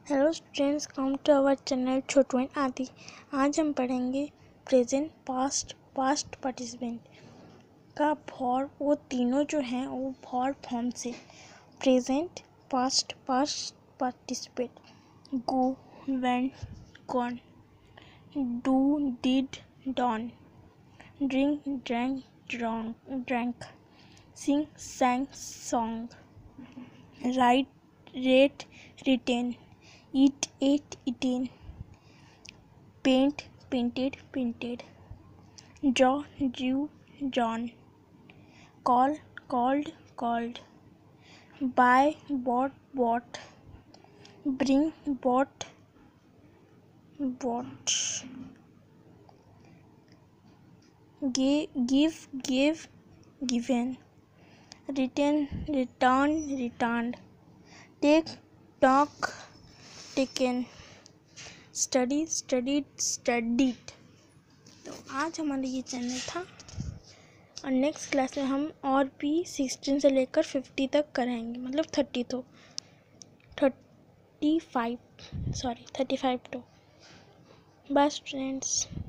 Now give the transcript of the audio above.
Hello students, come to our channel Chhotu and Aadi. आज हम पढ़ेंगे प्रेजेंट, पास्ट, पास्ट पार्टिसिपेंट का फॉर्म। वो तीनों जो हैं वो फॉर फॉर्म से present, past, past participate. Go, went, gone, do, did, done, drink, drank, drank, sing, sang, song, write, read, written, eat, ate, eaten, paint, painted, painted, draw, drew, drawn, call, called, called, buy, bought, bought, bring, bought, bought, give, gave, given, return, return, returned, take, talk, taken, study, studied, studied. तो आज हमारा ये channel था और next class में हम और भी 16 से लेकर 50 तक कराएंगे, मतलब 35 तो। Bye students.